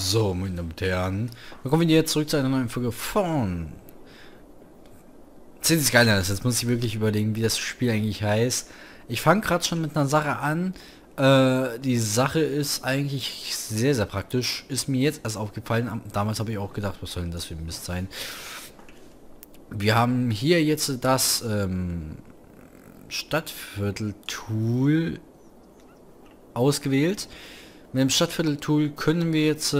So, meine Damen und Herren, dann kommen wir jetzt zurück zu einer neuen Folge von Cities Skylines. Jetzt muss ich wirklich überlegen, wie das Spiel eigentlich heißt. Ich fange gerade schon mit einer Sache an. Die Sache ist eigentlich sehr, sehr praktisch. Ist mir jetzt erst aufgefallen. Damals habe ich auch gedacht, was soll denn das für ein Mist sein? Wir haben hier jetzt das Stadtviertel-Tool ausgewählt. Mit dem Stadtviertel-Tool können wir jetzt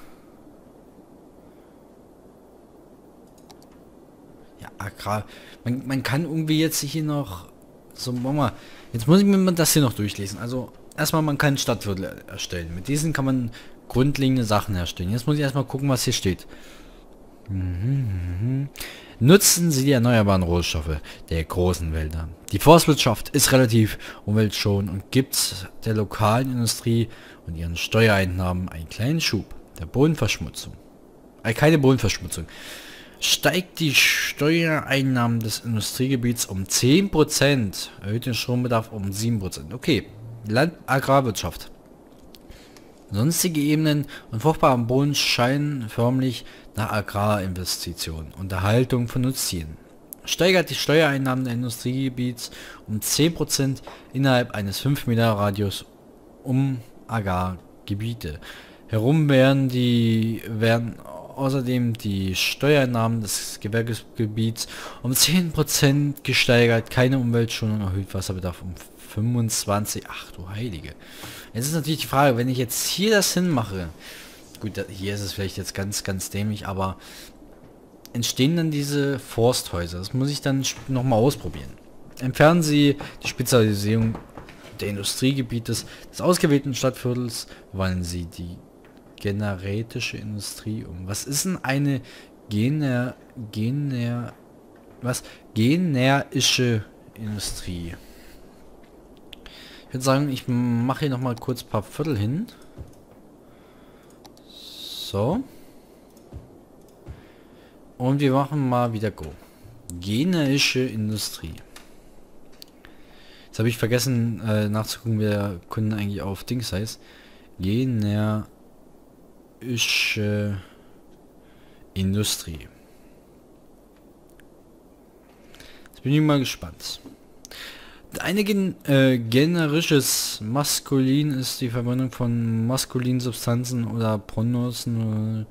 Agrar. Man kann irgendwie jetzt hier noch so, Mama, jetzt muss ich mir mal das hier noch durchlesen. Also erstmal, man kann Stadtviertel erstellen. Mit diesen kann man grundlegende Sachen erstellen. Jetzt muss ich erstmal gucken, was hier steht. Nutzen Sie die erneuerbaren Rohstoffe der großen Wälder. Die Forstwirtschaft ist relativ umweltschonend und gibt der lokalen Industrie und ihren Steuereinnahmen einen kleinen Schub. Der Bodenverschmutzung. Keine Bodenverschmutzung. Steigt die Steuereinnahmen des Industriegebiets um 10%, erhöht den Strombedarf um 7%. Okay, Agrarwirtschaft. Sonstige Ebenen und fruchtbaren Boden scheinen förmlich nach Agrarinvestitionen und Erhaltung von Nutztieren. Steigert die Steuereinnahmen des Industriegebiets um 10% innerhalb eines 5 Meter Radius um Agrargebiete. Herum werden außerdem die Steuereinnahmen des Gewerbegebiets um 10% gesteigert, keine Umweltschonung, erhöht Wasserbedarf um 25. Ach du Heilige. Jetzt ist natürlich die Frage, wenn ich jetzt hier das hinmache, gut, hier ist es vielleicht jetzt ganz, ganz dämlich, aber entstehen dann diese Forsthäuser? Das muss ich dann nochmal ausprobieren. Entfernen Sie die Spezialisierung der Industriegebietes des ausgewählten Stadtviertels, wandeln Sie die generätische Industrie um. Was ist denn eine generische Industrie? Ich würde sagen, ich mache hier noch mal kurz ein paar Viertel hin. So. Und wir machen mal wieder Go. Generische Industrie. Jetzt habe ich vergessen nachzugucken, wie der Kunde eigentlich auf Dings heißt. Generische Industrie. Jetzt bin ich mal gespannt. Eine generisches Maskulin ist die Verwendung von maskulinen Substanzen oder Pronomen.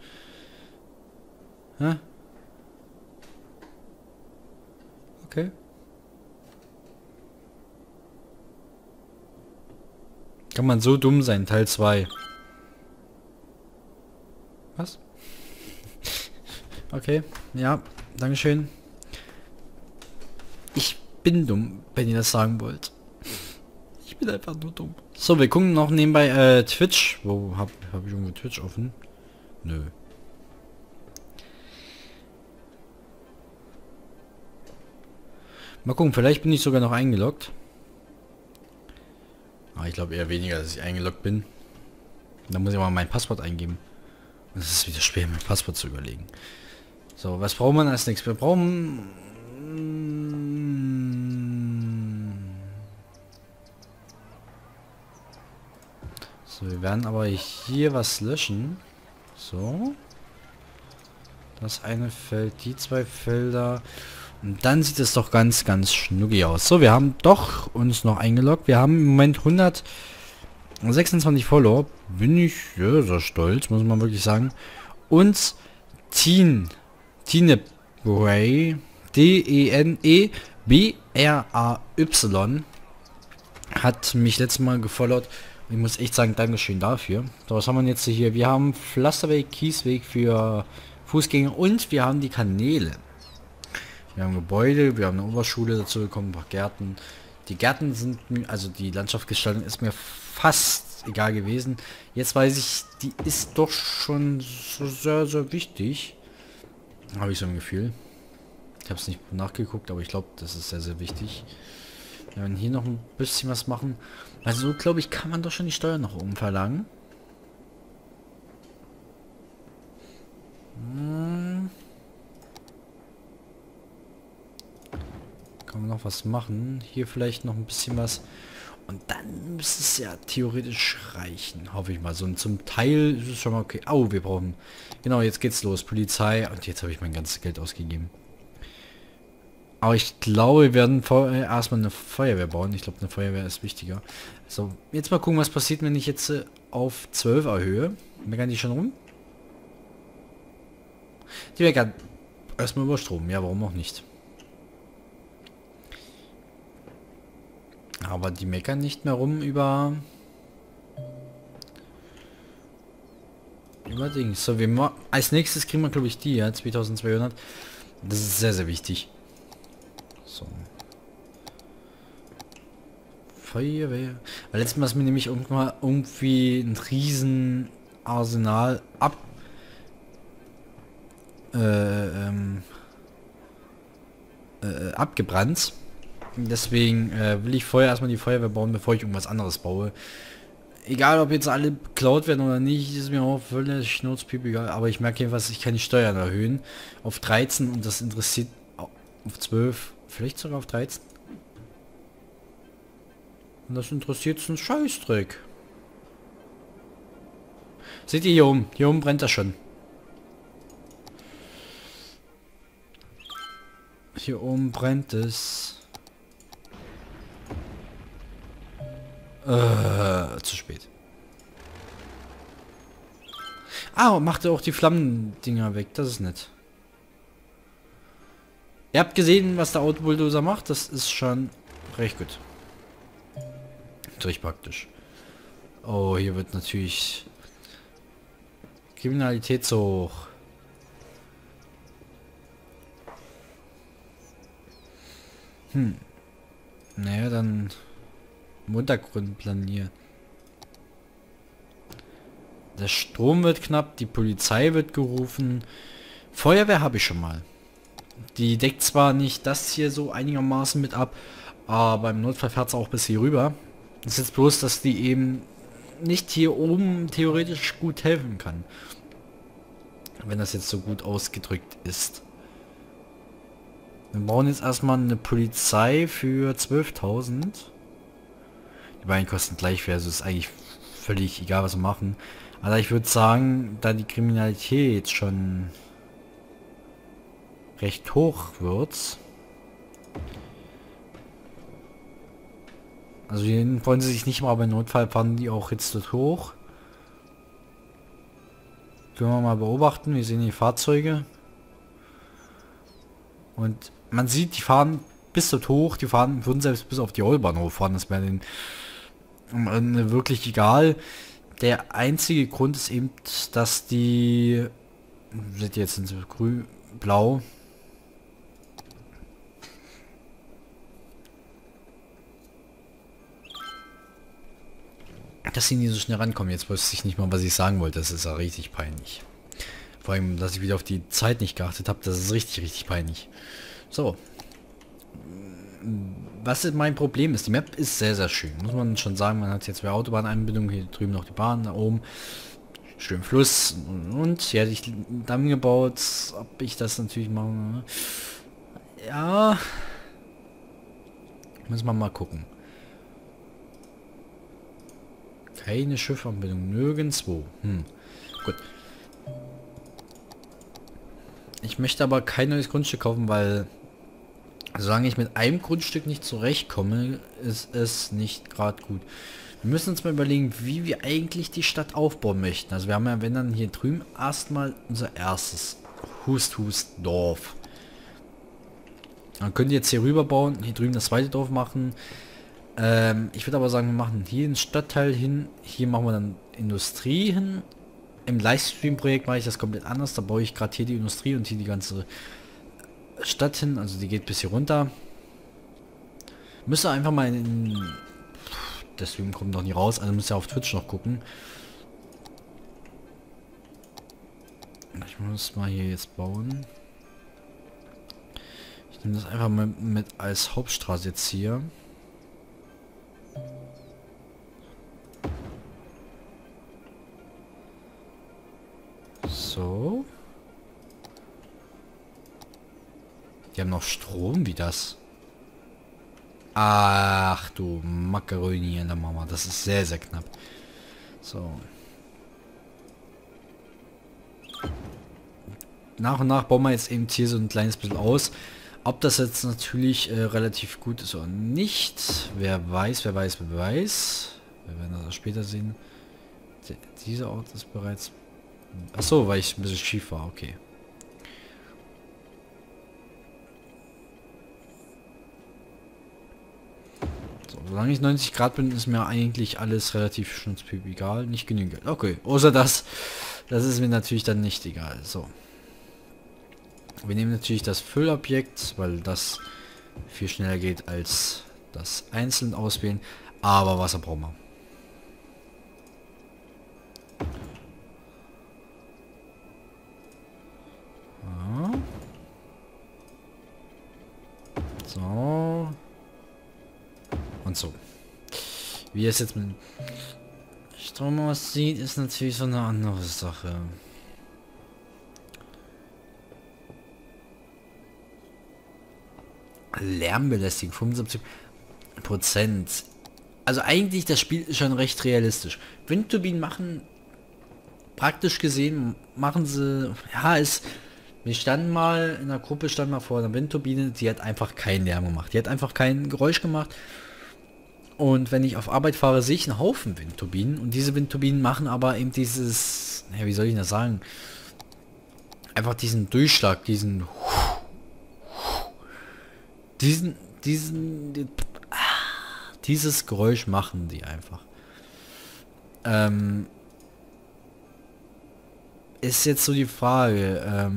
Okay. Kann man so dumm sein, Teil 2. Was? Okay, ja, dankeschön. Ich bin dumm, wenn ihr das sagen wollt. Ich bin einfach nur dumm. So, wir gucken noch nebenbei Twitch. Wo hab ich irgendwo Twitch offen? Nö. Mal gucken, vielleicht bin ich sogar noch eingeloggt. Aber ich glaube eher weniger, dass ich eingeloggt bin. Da muss ich mal mein Passwort eingeben. Und es ist wieder schwer, mein Passwort zu überlegen. So, was braucht man als nächstes? Wir brauchen... So, wir werden aber hier was löschen. So. Das eine Feld, die zwei Felder. Und dann sieht es doch ganz, ganz schnuckig aus. So, wir haben doch uns noch eingeloggt. Wir haben im Moment 126 Follower. Bin ich sehr, sehr stolz, muss man wirklich sagen. Und Tinebray, D-E-N-E-B-R-A-Y, hat mich letztes Mal gefollowt. Ich muss echt sagen, Dankeschön dafür. So, was haben wir jetzt hier? Wir haben Pflasterweg, Kiesweg für Fußgänger und wir haben die Kanäle. Wir haben Gebäude, wir haben eine Oberschule dazu bekommen, ein paar Gärten. Die Gärten sind, also die Landschaftsgestaltung ist mir fast egal gewesen. Jetzt weiß ich, die ist doch schon so sehr, sehr wichtig. Habe ich so ein Gefühl. Ich habe es nicht nachgeguckt, aber ich glaube, das ist sehr, sehr wichtig. Wir werden hier noch ein bisschen was machen. Also so, glaube ich, kann man doch schon die Steuern nach oben verlangen. Kann man noch was machen? Hier vielleicht noch ein bisschen was. Und dann müsste es ja theoretisch reichen. Hoffe ich mal. So zum Teil ist es schon mal okay. Oh, wir brauchen... Genau, jetzt geht's los. Polizei. Und jetzt habe ich mein ganzes Geld ausgegeben. Aber ich glaube, wir werden erstmal eine Feuerwehr bauen. Ich glaube, eine Feuerwehr ist wichtiger. So, jetzt mal gucken, was passiert, wenn ich jetzt auf 12 erhöhe. Meckern die schon rum? Die meckern erstmal über Strom. Ja, warum auch nicht? Aber die meckern nicht mehr rum über Dings. So, als nächstes kriegen wir, glaube ich, die, ja, 2200. Das ist sehr, sehr wichtig. So. Feuerwehr. Weil letztes Mal ist mir nämlich irgendwann irgendwie ein riesen Arsenal abgebrannt. Deswegen will ich vorher erstmal die Feuerwehr bauen, bevor ich irgendwas anderes baue. Egal, ob jetzt alle beklaut werden oder nicht, ist mir auch völlig schnurzpiep egal. Aber ich merke jedenfalls, ich kann die Steuern erhöhen auf 13 und das interessiert auf 12, vielleicht sogar auf 13. Und das interessiert einen Scheißdreck. Seht ihr hier oben? Hier oben brennt das schon. Hier oben brennt es. Zu spät. Ah, macht er auch die Flammendinger weg. Das ist nett. Ihr habt gesehen, was der Autobulldozer macht. Das ist schon recht gut. Natürlich praktisch. Oh, hier wird natürlich Kriminalität so hoch. Naja, dann im Untergrund planieren. Der Strom wird knapp, die Polizei wird gerufen. Feuerwehr habe ich schon mal. Die deckt zwar nicht das hier so einigermaßen mit ab, aber im Notfall fährt es auch bis hier rüber. Das ist jetzt bloß, dass die eben nicht hier oben theoretisch gut helfen kann. Wenn das jetzt so gut ausgedrückt ist. Wir bauen jetzt erstmal eine Polizei für 12.000. Die beiden kosten gleich, also ist eigentlich völlig egal, was wir machen. Aber ich würde sagen, da die Kriminalität schon recht hoch wird. Also hier wollen sie sich nicht mal, aber im Notfall fahren die auch jetzt dort hoch. Können wir mal beobachten, wir sehen die Fahrzeuge. Und man sieht, die fahren bis dort hoch, die würden selbst bis auf die Autobahn hochfahren, das wäre denen wirklich egal. Der einzige Grund ist eben, dass die, seht ihr, jetzt sind sie grün, blau. Dass sie nie so schnell rankommen. Jetzt wusste ich nicht mal, was ich sagen wollte. Das ist ja richtig peinlich. Vor allem, dass ich wieder auf die Zeit nicht geachtet habe. Das ist richtig, richtig peinlich. So. Was ist mein Problem ist? Die Map ist sehr, sehr schön. Muss man schon sagen. Man hat jetzt mehr Autobahnanbindung. Hier drüben noch die Bahn. Da oben. Schön Fluss. Und hier hätte ich einen Damm gebaut. Ob ich das natürlich mache. Ja. Muss man mal gucken. Keine Schiffanbindung, nirgendwo. Gut. Ich möchte aber kein neues Grundstück kaufen, weil solange ich mit einem Grundstück nicht zurechtkomme, ist es nicht gerade gut. Wir müssen uns mal überlegen, wie wir eigentlich die Stadt aufbauen möchten. Also wir haben ja, wenn dann hier drüben erstmal unser erstes Dorf. Man könnte jetzt hier rüber bauen, hier drüben das zweite Dorf machen. Ich würde aber sagen, wir machen hier den Stadtteil hin. Hier machen wir dann Industrie hin. Im Livestream-Projekt mache ich das komplett anders. Da baue ich gerade hier die Industrie und hier die ganze Stadt hin. Also die geht bis hier runter. Müsste einfach mal in... Deswegen kommt noch nie raus. Also müsst ihr auf Twitch noch gucken. Ich muss mal hier jetzt bauen. Ich nehme das einfach mal mit als Hauptstraße jetzt hier. So. Die haben noch Strom, wie das? Ach du Macaroni in der Mama. Das ist sehr, sehr knapp. So. Nach und nach bauen wir jetzt eben hier so ein kleines bisschen aus. Ob das jetzt natürlich relativ gut ist oder nicht. Wer weiß, wer weiß, wer weiß. Wir werden das später sehen. Dieser Ort ist bereits... Achso, weil ich ein bisschen schief war. Okay. So, solange ich 90 Grad bin, ist mir eigentlich alles relativ schnurzpiep egal. Nicht genügend Geld. Okay, außer das. Das ist mir natürlich dann nicht egal. So. Wir nehmen natürlich das Füllobjekt, weil das viel schneller geht als das einzeln auswählen. Aber Wasser brauchen wir. So. Und so. Wie es jetzt mit Strom aussieht, ist natürlich so eine andere Sache. Lärmbelästigung 75%. Also eigentlich das Spiel ist schon recht realistisch. Windturbinen machen praktisch gesehen machen sie, ja, wir standen mal in der Gruppe, standen mal vor einer Windturbine, die hat einfach keinen Lärm gemacht. Die hat einfach kein Geräusch gemacht. Und wenn ich auf Arbeit fahre, sehe ich einen Haufen Windturbinen. Und diese Windturbinen machen aber eben dieses, ja, wie soll ich das sagen? Einfach diesen Durchschlag, dieses Geräusch machen die einfach. Ist jetzt so die Frage,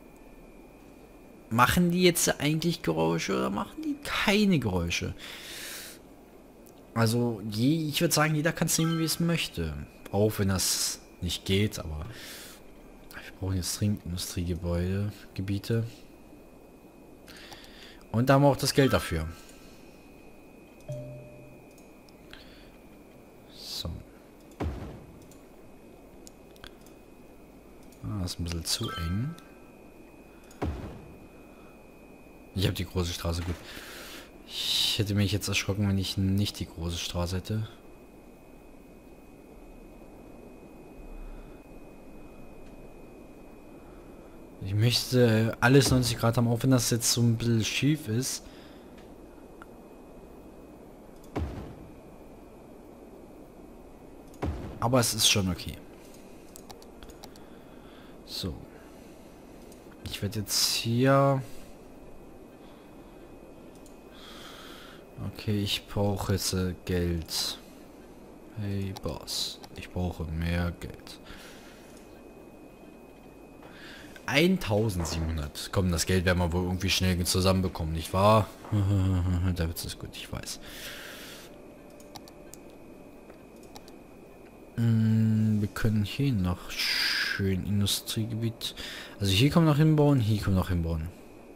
machen die jetzt eigentlich Geräusche oder machen die keine Geräusche? Also, ich würde sagen, jeder kann es nehmen, wie es möchte. Auch wenn das nicht geht, aber wir brauchen jetzt Trinkindustriegebäude, Gebiete. Und da haben wir auch das Geld dafür. So. Das ist ein bisschen zu eng. Ich habe die große Straße, gut. Ich hätte mich jetzt erschrocken, wenn ich nicht die große Straße hätte. Ich möchte alles 90 Grad haben, auch wenn das jetzt so ein bisschen schief ist. Aber es ist schon okay. So. Ich werde jetzt hier... Okay, ich brauche jetzt Geld. Hey Boss, ich brauche mehr Geld. 1700. Komm, das Geld werden wir wohl irgendwie schnell zusammenbekommen, nicht wahr? Da wird es gut, ich weiß. Wir können hier noch schön Industriegebiet. Also hier kommen noch hinbauen, hier kommen noch hinbauen.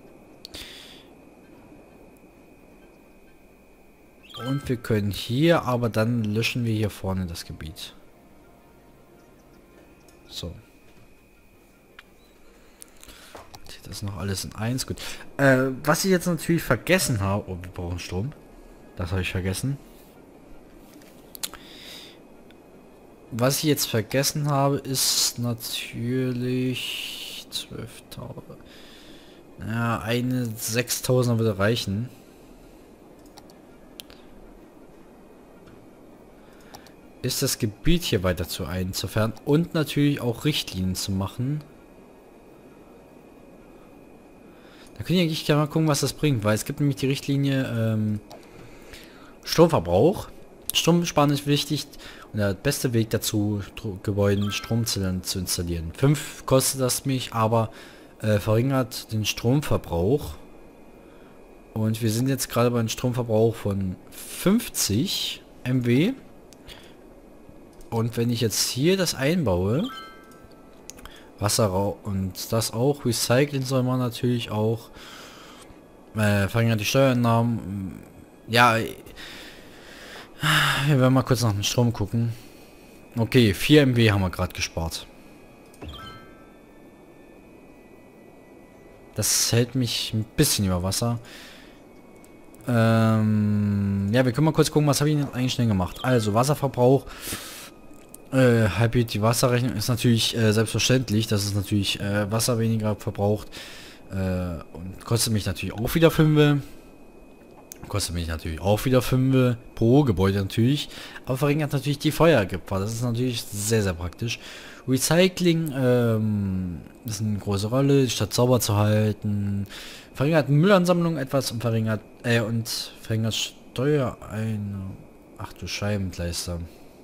Und wir können hier, aber dann löschen wir hier vorne das Gebiet. So. Das ist noch alles in eins. Gut. Was ich jetzt natürlich vergessen habe... Oh, wir brauchen Strom. Das habe ich vergessen. Was ich jetzt vergessen habe, ist natürlich... 12.000. Ja, eine 6.000er würde reichen. Ist das Gebiet hier weiter zu einzufern und natürlich auch Richtlinien zu machen. Da können wir eigentlich gerne mal gucken, was das bringt, weil es gibt nämlich die Richtlinie Stromverbrauch. Stromsparen ist wichtig und der beste Weg dazu, Gebäuden Stromzellen zu installieren. 5 kostet das mich, aber verringert den Stromverbrauch. Und wir sind jetzt gerade bei einem Stromverbrauch von 50 MW. Und wenn ich jetzt hier das einbaue, Wasser und das auch, recyceln soll man natürlich auch, verringert die Steuereinnahmen. Ja, wir werden mal kurz nach dem Strom gucken. Okay, 4 MW haben wir gerade gespart. Das hält mich ein bisschen über Wasser. Ja, wir können mal kurz gucken, was habe ich denn eigentlich schnell gemacht. Also, Wasserverbrauch. Halbiert die Wasserrechnung ist natürlich selbstverständlich, dass es natürlich Wasser weniger verbraucht. Und kostet mich natürlich auch wieder 5. Kostet mich natürlich auch wieder 5 pro Gebäude natürlich. Aber verringert natürlich die Feuergefahr. Das ist natürlich sehr, sehr praktisch. Recycling ist eine große Rolle, die Stadt sauber zu halten. Verringert Müllansammlung etwas und verringert Steuer ein. Ach du Scheibenkleister.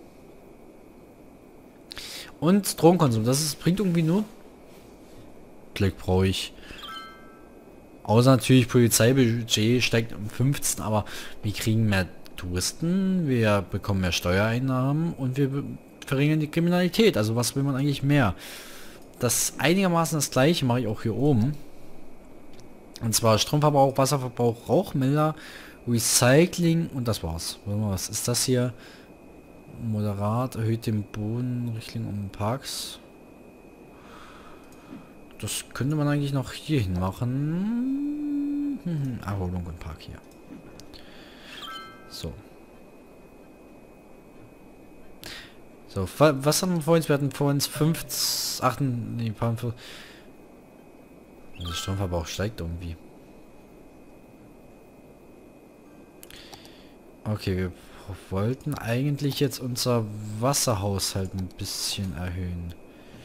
Und Stromkonsum, bringt irgendwie nur Glück brauche ich. Außer natürlich Polizeibudget steigt um 15, aber wir kriegen mehr Touristen, wir bekommen mehr Steuereinnahmen und wir verringern die Kriminalität. Also was will man eigentlich mehr? Das einigermaßen das gleiche mache ich auch hier oben. Und zwar Stromverbrauch, Wasserverbrauch, Rauchmelder, Recycling und das war's. Was ist das hier? Moderat erhöht den Bodenrichtling um Parks. Das könnte man eigentlich noch hier hin machen. Erholung und Park hier. So. So, was haben wir vorhin? Wir hatten vorhin 5, 8, nee, paar. Der Stromverbrauch steigt irgendwie. Okay, wir wollten eigentlich jetzt unser Wasserhaushalt ein bisschen erhöhen.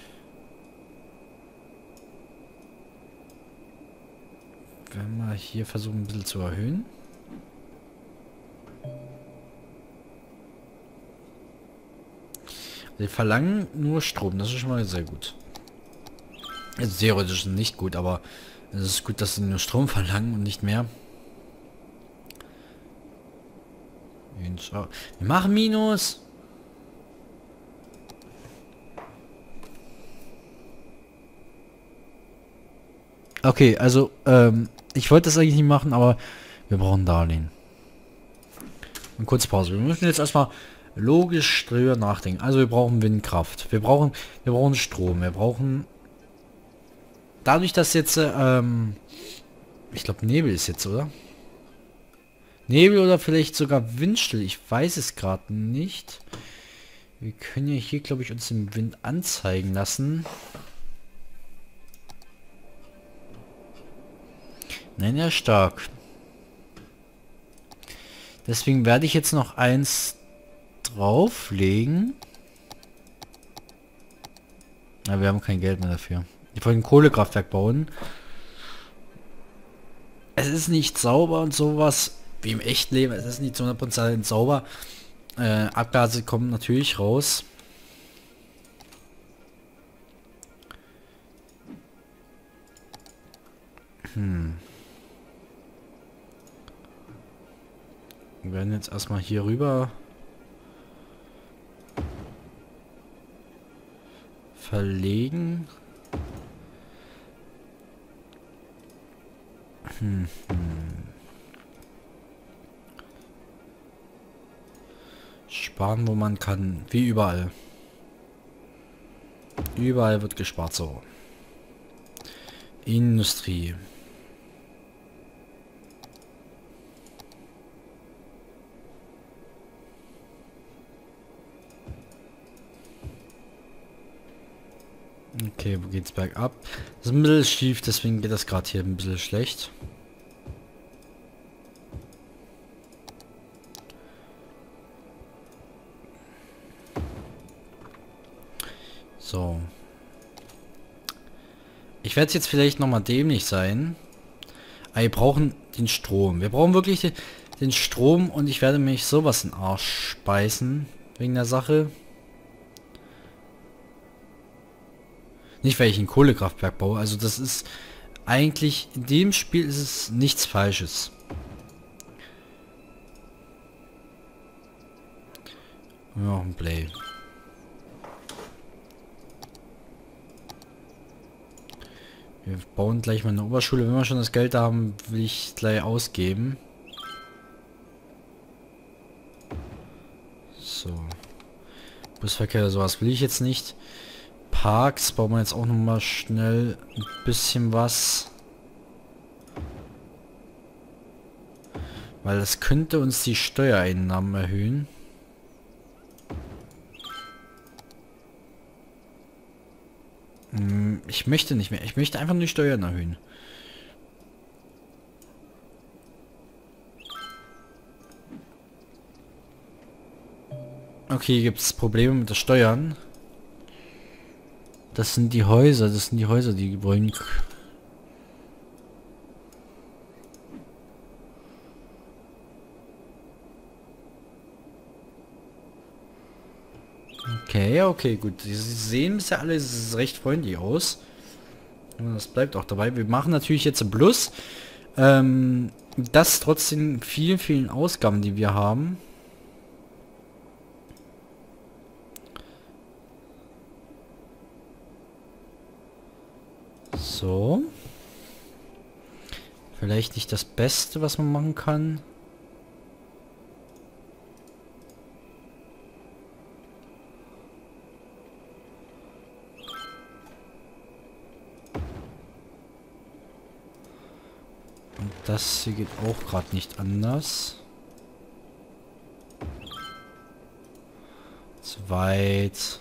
Wenn wir hier versuchen ein bisschen zu erhöhen. Wir verlangen nur Strom, das ist schon mal sehr gut. Also theoretisch nicht gut, aber es ist gut, dass sie nur Strom verlangen und nicht mehr. Wir machen Minus. Okay, also ich wollte das eigentlich nicht machen, aber wir brauchen Darlehen. Eine kurze Pause. Wir müssen jetzt erstmal logisch drüber nachdenken. Also wir brauchen Windkraft. Wir brauchen Strom. Wir brauchen dadurch, dass jetzt ich glaube Nebel ist jetzt, oder? Nebel oder vielleicht sogar Windstill. Ich weiß es gerade nicht. Wir können ja hier, glaube ich, uns den Wind anzeigen lassen. Nein, ja, stark. Deswegen werde ich jetzt noch eins drauflegen. Na, wir haben kein Geld mehr dafür. Wir wollen ein Kohlekraftwerk bauen. Es ist nicht sauber und sowas. Wie im echten Leben. Es ist nicht zu 100% sauber. Abgase kommen natürlich raus. Wir werden jetzt erstmal hier rüber verlegen. Sparen, wo man kann. Wie überall. Überall wird gespart, so. Industrie. Okay, wo geht's bergab? Das ist ein bisschen schief, deswegen geht das gerade hier ein bisschen schlecht. So. Ich werde jetzt vielleicht nochmal dämlich sein. Aber wir brauchen den Strom. Wir brauchen wirklich den Strom und ich werde mich sowas in den Arsch speisen. Wegen der Sache. Nicht, weil ich ein Kohlekraftwerk baue. Also das ist eigentlich, in dem Spiel ist es nichts Falsches. Ja, ein Play. Wir bauen gleich mal eine Oberschule. Wenn wir schon das Geld haben, will ich gleich ausgeben. So. Busverkehr, sowas will ich jetzt nicht. Parks bauen wir jetzt auch noch mal schnell ein bisschen was. Weil das könnte uns die Steuereinnahmen erhöhen. Ich möchte nicht mehr. Ich möchte einfach nur die Steuern erhöhen. Okay, gibt es Probleme mit den Steuern. Das sind die Häuser. Das sind die Häuser, die wollen... Okay, okay, gut. Sie sehen bisher alle recht freundlich aus. Und das bleibt auch dabei. Wir machen natürlich jetzt ein Plus. Das trotzdem vielen Ausgaben, die wir haben. So. Vielleicht nicht das Beste, was man machen kann. Und das hier geht auch gerade nicht anders. Zweit.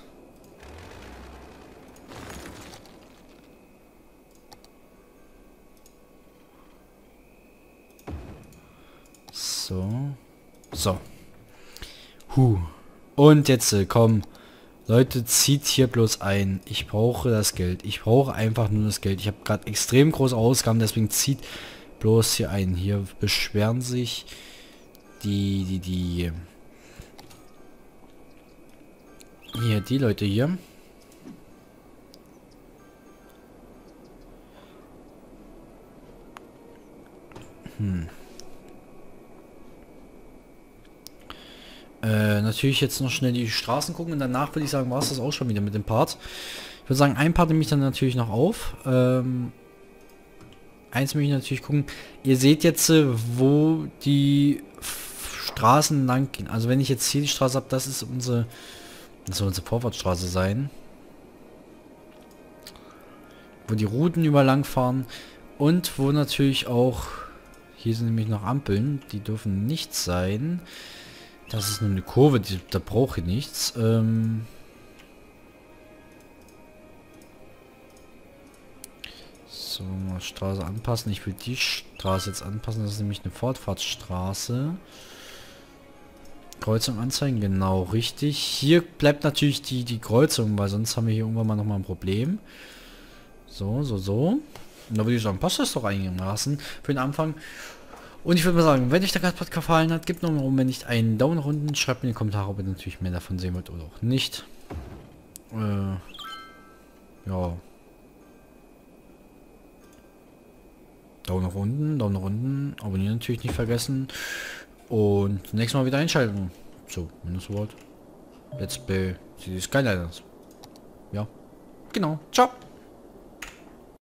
So. So. Und jetzt, komm. Leute, zieht hier bloß ein. Ich brauche das Geld. Ich brauche einfach nur das Geld. Ich habe gerade extrem große Ausgaben, deswegen zieht bloß hier ein. Hier beschweren sich die Leute hier. Natürlich jetzt noch schnell die Straßen gucken und danach würde ich sagen, war es das auch schon wieder mit dem Part. Ich würde sagen, ein Part nehme ich dann natürlich noch auf. Eins möchte ich natürlich gucken. Ihr seht jetzt, wo die Straßen lang gehen. Also wenn ich jetzt hier die Straße habe, das soll unsere Vorfahrtsstraße sein. Wo die Routen über lang fahren. Und wo natürlich auch... Hier sind nämlich noch Ampeln. Die dürfen nicht sein. Das ist nur eine Kurve, da brauche ich nichts. So, mal Straße anpassen. Ich will die Straße jetzt anpassen. Das ist nämlich eine Fortfahrtsstraße. Kreuzung anzeigen, genau, richtig. Hier bleibt natürlich die Kreuzung, weil sonst haben wir hier irgendwann mal nochmal ein Problem. So. Und da würde ich sagen, passt das doch einigermaßen für den Anfang. Und ich würde mal sagen, wenn euch der Part gefallen hat, gebt nochmal rum, wenn nicht einen Daumen nach unten, schreibt in die Kommentare, ob ihr natürlich mehr davon sehen wollt oder auch nicht. Ja. Daumen nach unten, abonnieren natürlich nicht vergessen. Und nächstes Mal wieder einschalten. So, wenn das Wort. Let's Play Cities Skylines. Ja, genau. Ciao.